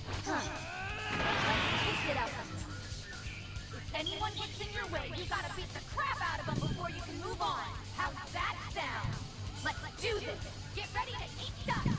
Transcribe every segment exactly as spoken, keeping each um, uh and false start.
Huh. Let's kick it up. If anyone gets in your way, you gotta beat the crap out of them before you can move on. How's that sound? Let's do this. Get ready to eat dust.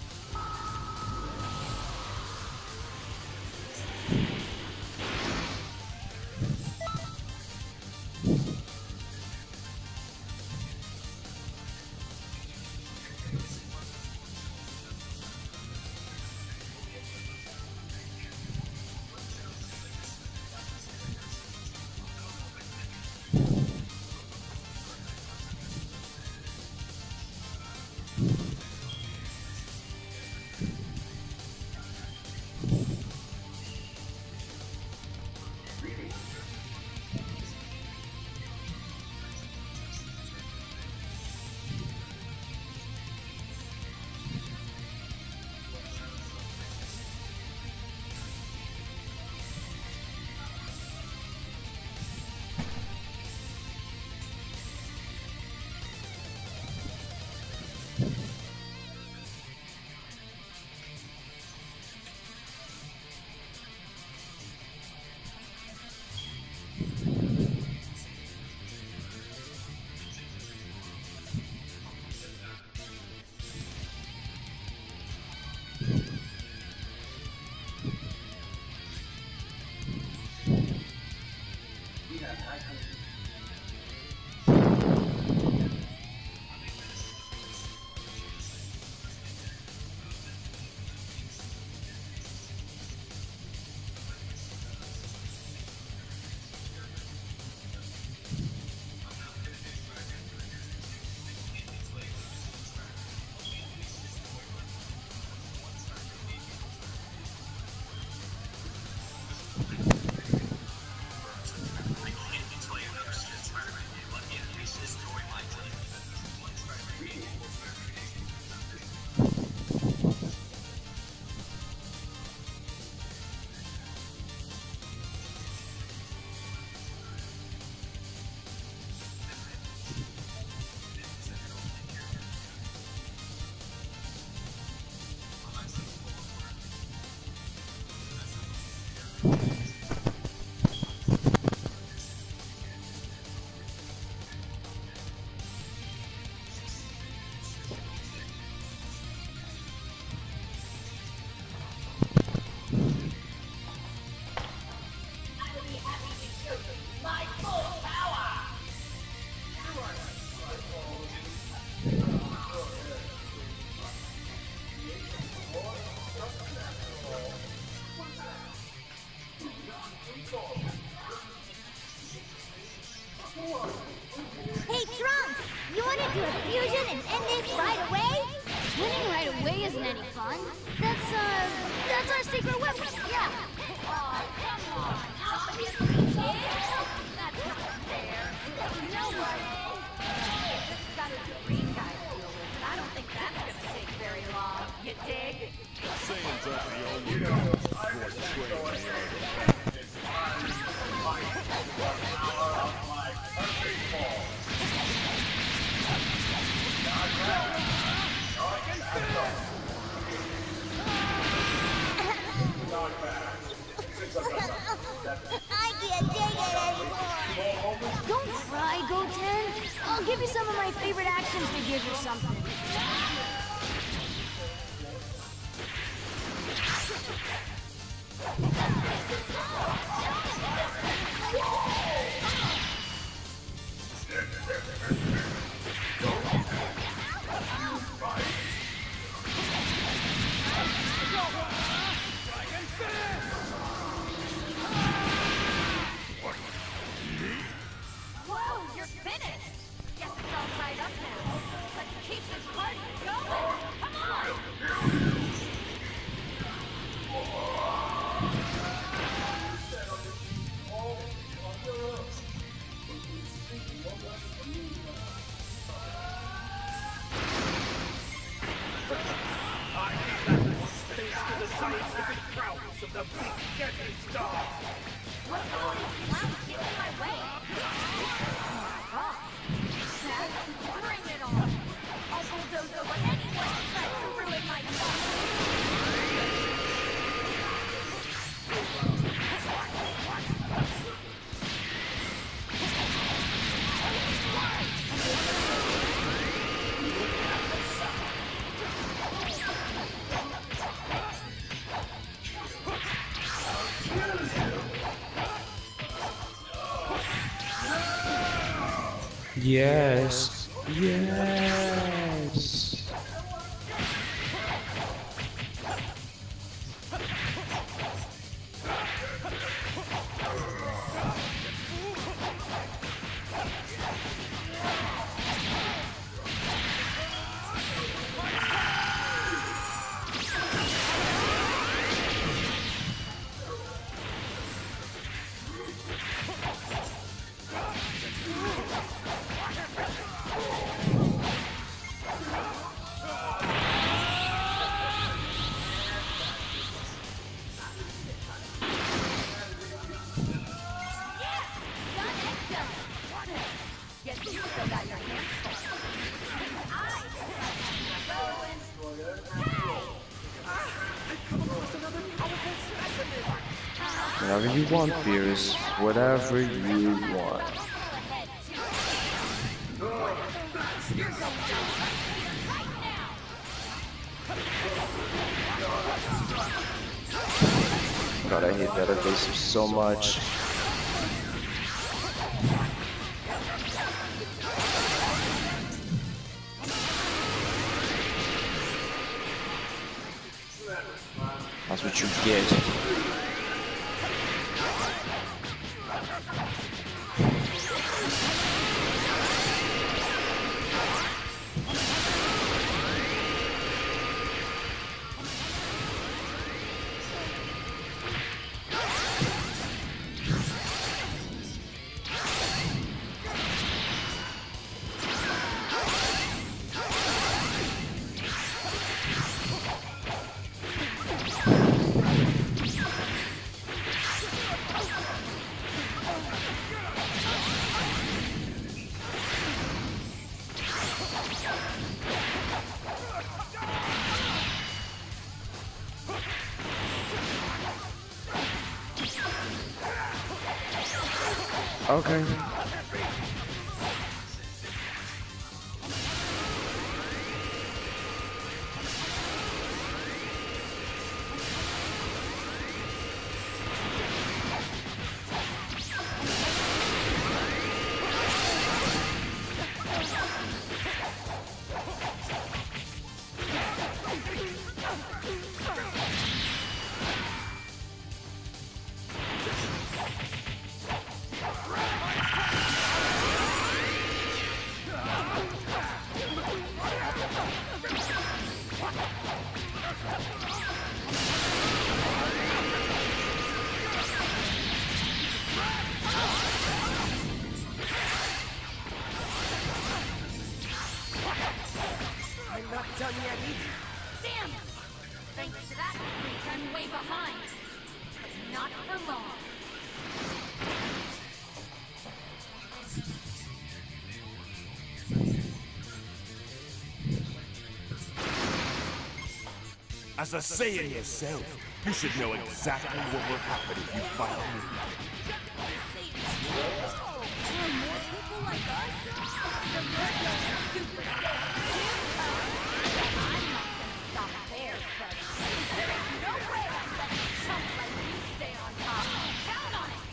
Hey, Trunks! You want to do a fusion and end this right away? Winning right away isn't any fun. That's, uh, that's our secret weapon, yeah. Oh, come on. Somebody agrees, yeah? That's not fair. You know what? Just got a green guy to deal with, and I don't think that's gonna take very long. You dig? Saying something you only know for training the other. I can't take it anymore. Don't cry, Goten. I'll give you some of my favorite action figures or something. Whoa, you're finished! Guess it's all tied up now. Let's keep this party going! Come on! Of the big deadly star! What's all these clouds getting in my way? Oh, Dad, bring it on! I'll bulldoze over anyone who tries to ruin my fun! Yes. Yes. Whatever you want, Fierce. Whatever you want. God, I hate that evasive so much. That's what you get. Okay. Sam! Thanks to that, I'm way behind. But not for long. As a Saiyan yourself, you should know exactly what will happen if you fight me. There are more people like us? The Virgil Super I'm not gonna stop there, but there is no way I'm letting a chump like you stay on top. Count on it!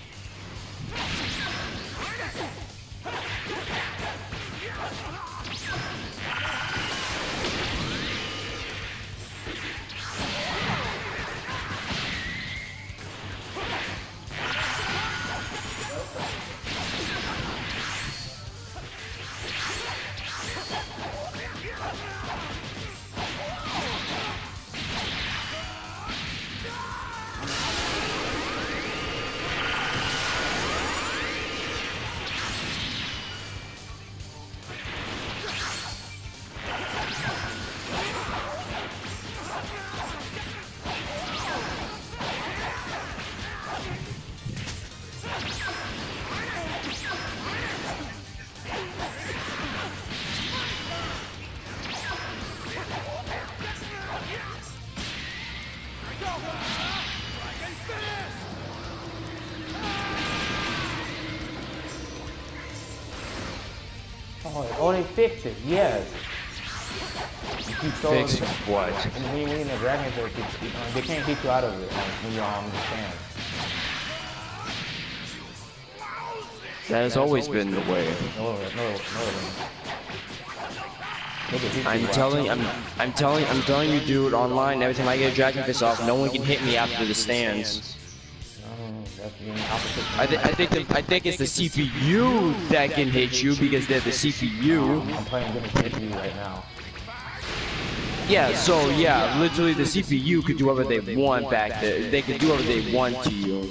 Oh, oh, they fixed it. Yes. You keep throwing- Fixing what? When you in the dragon, they, keep, uh, they can't get you out of it like, when you're on the stand. That has always been the way. No, no, no. I'm telling, I'm, I'm telling, I'm telling you, dude. Online, every time I get a Dragon Fist off, no one can hit me after the stands. I, th I think, the, I think it's the C P U that can hit you because they're the C P U. I'm playing different C P U right now. Yeah, so yeah, literally the C P U could do whatever they want back there. They could do whatever they want to you.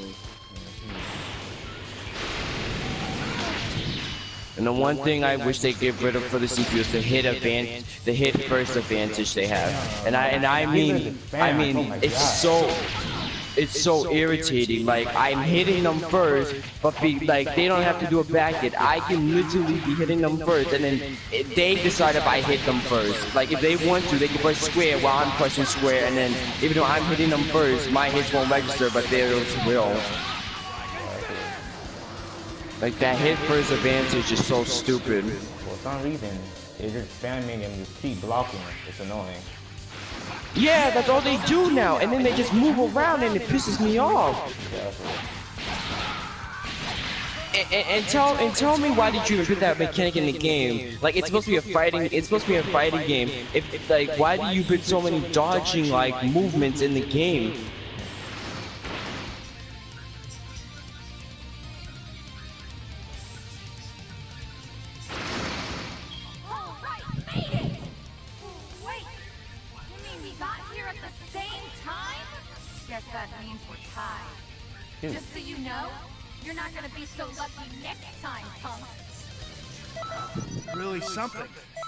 And the one thing I wish they get rid of for the C P U is the hit advantage, the hit first advantage they have. And I and I mean, I mean, it's so, it's so irritating. Like I'm hitting them first, but be like they don't have to do a back hit. I can literally be hitting them first, and then they decide if I hit them first. Like if they want to, they can press square while I'm pressing square, and then even though I'm hitting them first, my hits won't register, but theirs will. Like that hit first advantage is so stupid. For some reason, they're just spamming and just keep blocking. It's annoying. Yeah, that's all they do now, and then they just move around and it pisses me off. And, and, and tell and tell me why did you even put that mechanic in the game? Like it's supposed to be a fighting, it's supposed to be a fighting game. If, if like why do you put so many dodging like movements in the game? That means we're tied. Just so you know, you're not gonna be so lucky next time, punk. Really something.